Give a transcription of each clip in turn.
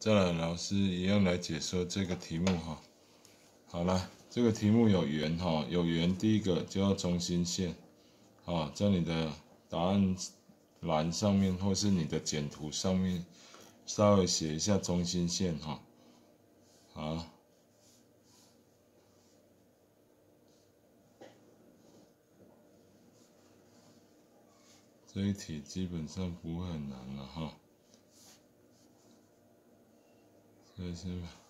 再来，老师一样来解说这个题目哈。好了，这个题目有圆哈，有圆，第一个就要中心线，在你的答案栏上面或是你的简图上面稍微写一下中心线哈。好，这一题基本上不会很难了哈，所以是。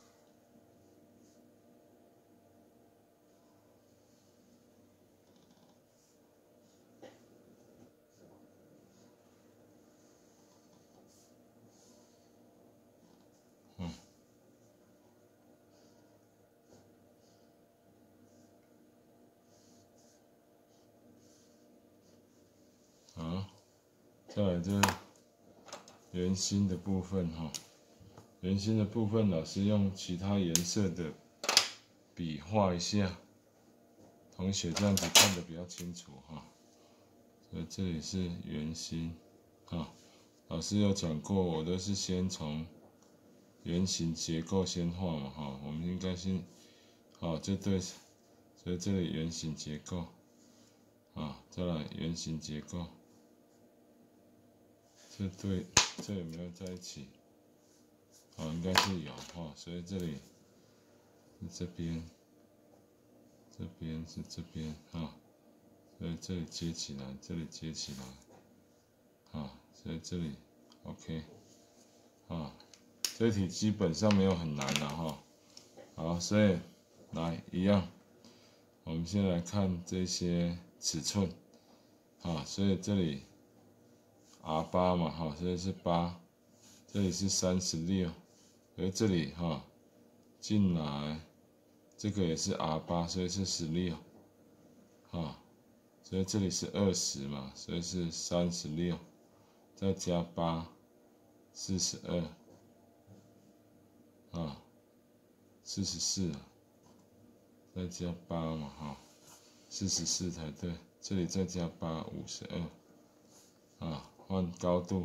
好，再来这圆心的部分哈，圆心的部分老师用其他颜色的笔画一下，同学这样子看得比较清楚哈。所以这里是圆心啊，老师有讲过，我都是先从圆形结构先画嘛哈，我们应该先，这对，所以这里圆形结构再来圆形结构。这对，这有没有在一起？应该是有所以这里是这边，这边是这边所以这里接起来，这里接起来所以这里 OK 这题基本上没有很难了好，所以来一样，我们先来看这些尺寸所以这里。R8嘛所以是8，这里是36，而这里进来这个也是 R8，所以是16所以这里是20嘛，所以是36，再加8 4244再加8嘛44才对，这里再加8 52换高度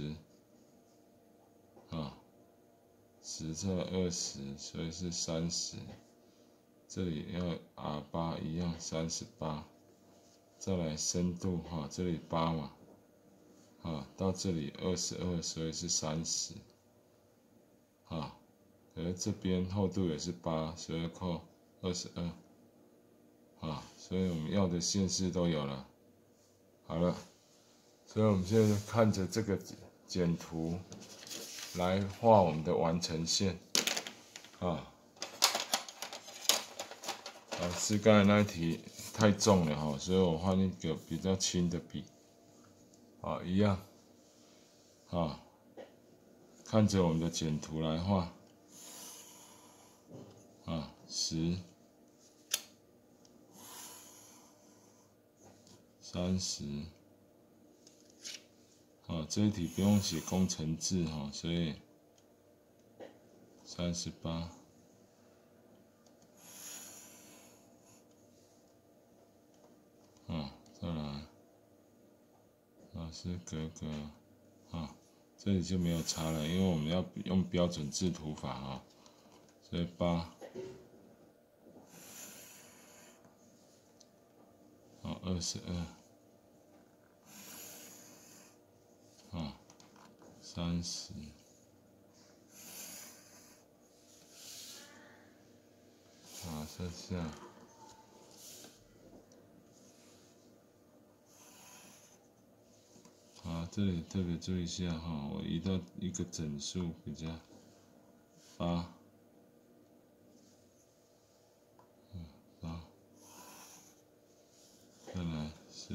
1010再20，所以是30。这里要 R8 一样38，再来深度这里8嘛到这里22，所以是30而这边厚度也是8，所以扣22所以我们要的线式都有了。好了。所以我们现在就看着这个简图来画我们的完成线老师刚才那一题太重了所以我换一个比较轻的笔一样看着我们的简图来画10 30这一题不用写工程字所以38再来老师格这里就没有差了，因为我们要用标准字图法所以82230剩下这里特别注意一下我移到一个整数比较8再来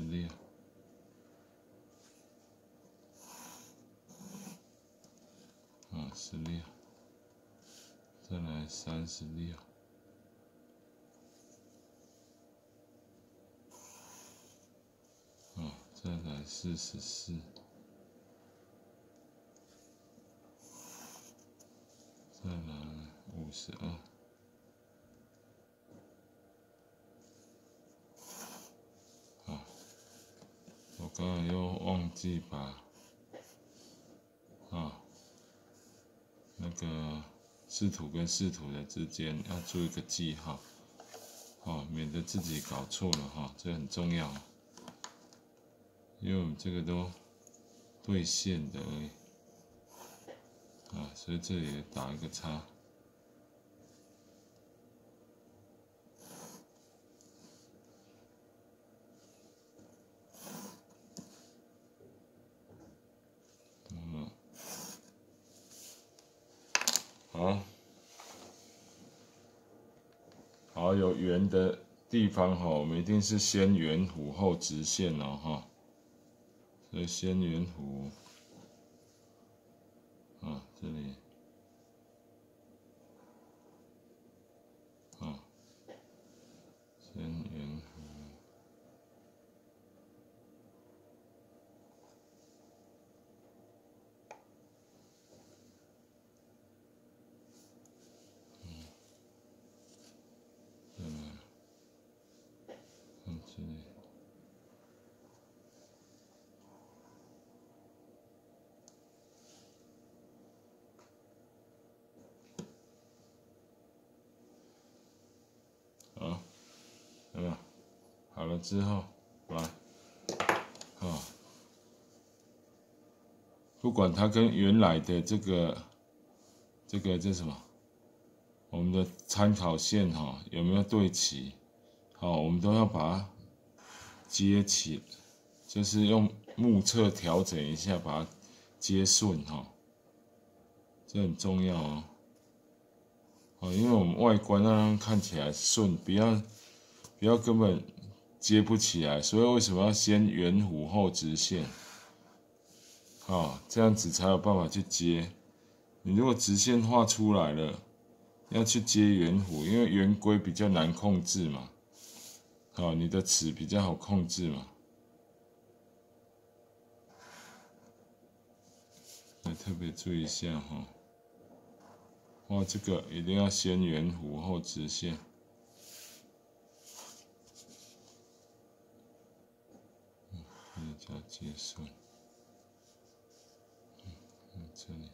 1616再来36再来44再来52我刚才又忘记把那个视图跟视图的之间要做一个记号，免得自己搞错了这很重要，因为我们这个都对线的而已，所以这里也打一个叉。好，有圆的地方我们一定是先圆弧后直线所以先圆弧，这里，先圆弧，这里。有没有？好了之后，来，不管它跟原来的这个叫什么，我们的参考线有没有对齐？我们都要把它接起，就是用目测调整一下，把它接顺这很重要因为我们外观让它看起来顺，不要根本接不起来，所以为什么要先圆弧后直线？这样子才有办法去接。你如果直线画出来了，要去接圆弧，因为圆规比较难控制嘛。你的尺比较好控制嘛。来特别注意一下画这个一定要先圆弧后直线。这叫接顺。这里。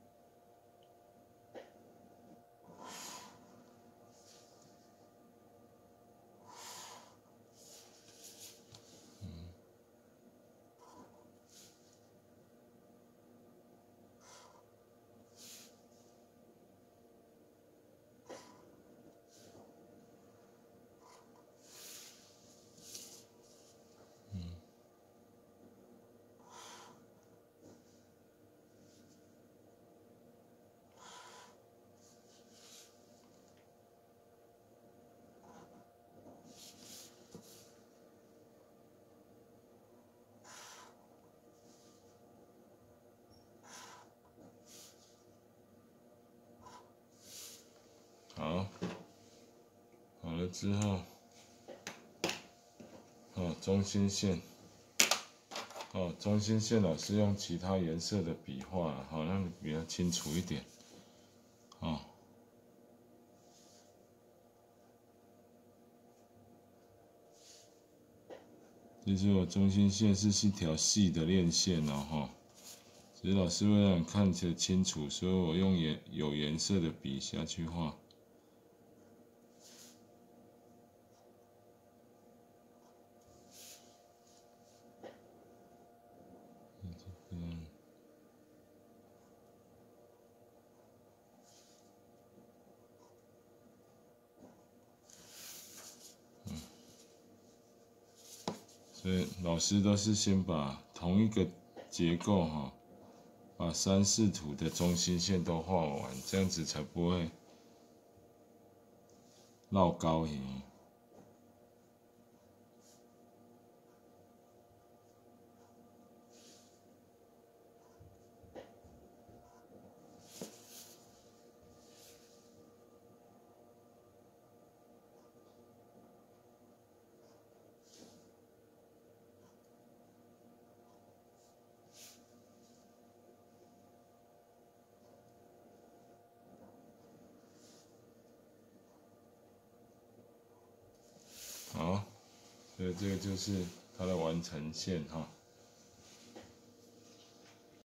好了之后，中心线，中心线老师用其他颜色的笔画让你比较清楚一点，其实我中心线是一条细的链线只是老师为了让你看起来清楚，所以我用有颜色的笔下去画。所以老师都是先把同一个结构把3、4图的中心线都画完，这样子才不会绕高型。好，所以这个就是它的完成线